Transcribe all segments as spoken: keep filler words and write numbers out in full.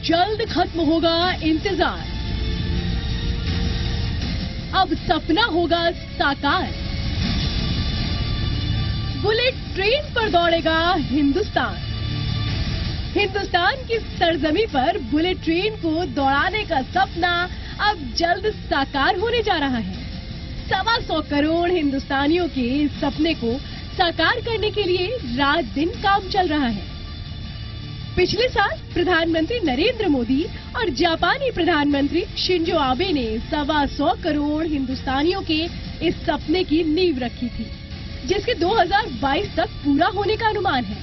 जल्द खत्म होगा इंतजार, अब सपना होगा साकार। बुलेट ट्रेन पर दौड़ेगा हिंदुस्तान। हिंदुस्तान की सरजमी पर बुलेट ट्रेन को दौड़ाने का सपना अब जल्द साकार होने जा रहा है। सवा सौ करोड़ हिंदुस्तानियों के इस सपने को साकार करने के लिए रात दिन काम चल रहा है। पिछले साल प्रधानमंत्री नरेंद्र मोदी और जापानी प्रधानमंत्री शिंजो आबे ने सवा सौ करोड़ हिंदुस्तानियों के इस सपने की नींव रखी थी, जिसके दो हज़ार बाईस तक पूरा होने का अनुमान है।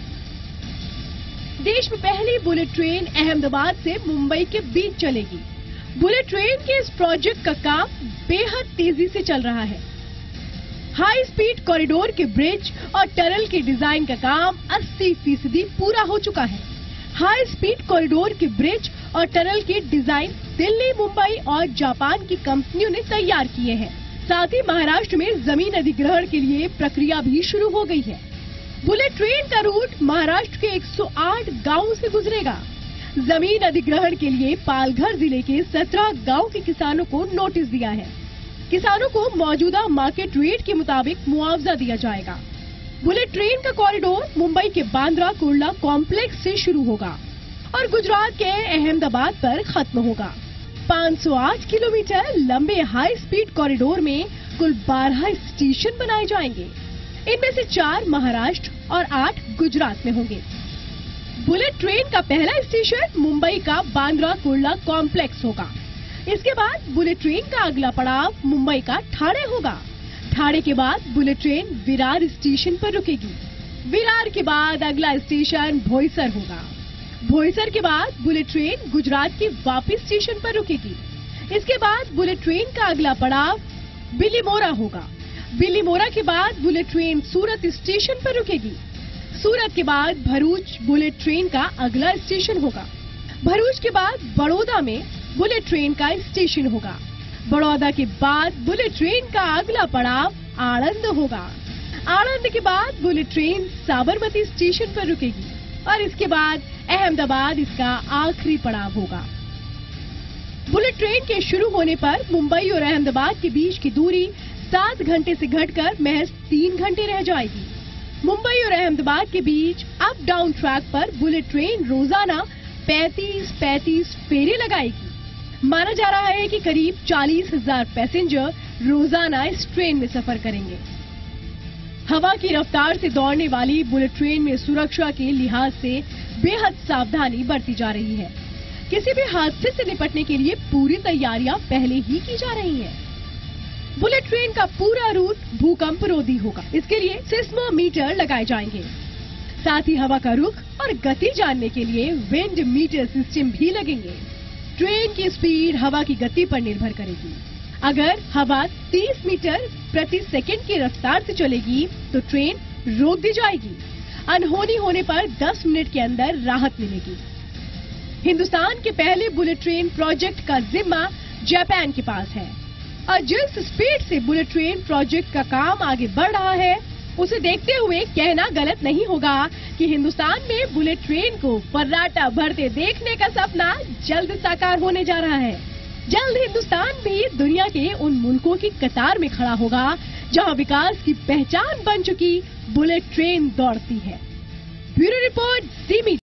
देश में पहली बुलेट ट्रेन अहमदाबाद से मुंबई के बीच चलेगी। बुलेट ट्रेन के इस प्रोजेक्ट का काम बेहद तेजी से चल रहा है। हाई स्पीड कॉरिडोर के ब्रिज और टनल के डिजाइन का काम अस्सी फीसदी पूरा हो चुका है। हाई स्पीड कॉरिडोर के ब्रिज और टनल के डिजाइन दिल्ली, मुंबई और जापान की कंपनियों ने तैयार किए हैं। साथ ही महाराष्ट्र में जमीन अधिग्रहण के लिए प्रक्रिया भी शुरू हो गई है। बुलेट ट्रेन का रूट महाराष्ट्र के एक सौ आठ गांवों से गुजरेगा। जमीन अधिग्रहण के लिए पालघर जिले के सत्रह गांव के किसानों को नोटिस दिया है। किसानों को मौजूदा मार्केट रेट के मुताबिक मुआवजा दिया जाएगा। बुलेट ट्रेन का कॉरिडोर मुंबई के बांद्रा कुर्ला कॉम्प्लेक्स से शुरू होगा और गुजरात के अहमदाबाद पर खत्म होगा। पाँच सौ आठ किलोमीटर लंबे हाई स्पीड कॉरिडोर में कुल बारह स्टेशन बनाए जाएंगे। इनमें से चार महाराष्ट्र और आठ गुजरात में होंगे। बुलेट ट्रेन का पहला स्टेशन मुंबई का बांद्रा कुर्ला कॉम्प्लेक्स होगा। इसके बाद बुलेट ट्रेन का अगला पड़ाव मुंबई का ठाणे होगा। ठाणे के बाद बुलेट ट्रेन विरार स्टेशन पर रुकेगी। विरार के बाद अगला स्टेशन भोईसर होगा। भोईसर के बाद बुलेट ट्रेन गुजरात के वापी स्टेशन पर रुकेगी। इसके बाद बुलेट ट्रेन का अगला पड़ाव बिलीमोरा होगा। बिलीमोरा के बाद बुलेट ट्रेन सूरत स्टेशन पर रुकेगी। सूरत के बाद भरूच बुलेट ट्रेन का अगला स्टेशन होगा। भरूच के बाद बड़ौदा में बुलेट ट्रेन का स्टेशन होगा। बड़ौदा के बाद बुलेट ट्रेन का अगला पड़ाव आणंद होगा। आणंद के बाद बुलेट ट्रेन साबरमती स्टेशन पर रुकेगी और इसके बाद अहमदाबाद इसका आखिरी पड़ाव होगा। बुलेट ट्रेन के शुरू होने पर मुंबई और अहमदाबाद के बीच की दूरी सात घंटे से घटकर महज तीन घंटे रह जाएगी। मुंबई और अहमदाबाद के बीच अप डाउन ट्रैक पर बुलेट ट्रेन रोजाना पैंतीस पैंतीस फेरे लगाएगी। माना जा रहा है कि करीब चालीस हजार पैसेंजर रोजाना इस ट्रेन में सफर करेंगे। हवा की रफ्तार से दौड़ने वाली बुलेट ट्रेन में सुरक्षा के लिहाज से बेहद सावधानी बरती जा रही है। किसी भी हादसे से निपटने के लिए पूरी तैयारियां पहले ही की जा रही हैं। बुलेट ट्रेन का पूरा रूट भूकंप रोधी होगा। इसके लिए सिस्मोमीटर लगाए जाएंगे। साथ ही हवा का रुख और गति जानने के लिए विंड मीटर सिस्टम भी लगेंगे। ट्रेन की स्पीड हवा की गति पर निर्भर करेगी। अगर हवा तीस मीटर प्रति सेकंड की रफ्तार से चलेगी तो ट्रेन रोक दी जाएगी। अनहोनी होने पर दस मिनट के अंदर राहत मिलेगी। हिंदुस्तान के पहले बुलेट ट्रेन प्रोजेक्ट का जिम्मा जापान के पास है और जिस स्पीड से बुलेट ट्रेन प्रोजेक्ट का काम आगे बढ़ रहा है, उसे देखते हुए कहना गलत नहीं होगा कि हिंदुस्तान में बुलेट ट्रेन को फर्राटा भरते देखने का सपना जल्द साकार होने जा रहा है। जल्द हिंदुस्तान भी दुनिया के उन मुल्कों की कतार में खड़ा होगा जहां विकास की पहचान बन चुकी बुलेट ट्रेन दौड़ती है। Bureau report, Zee media.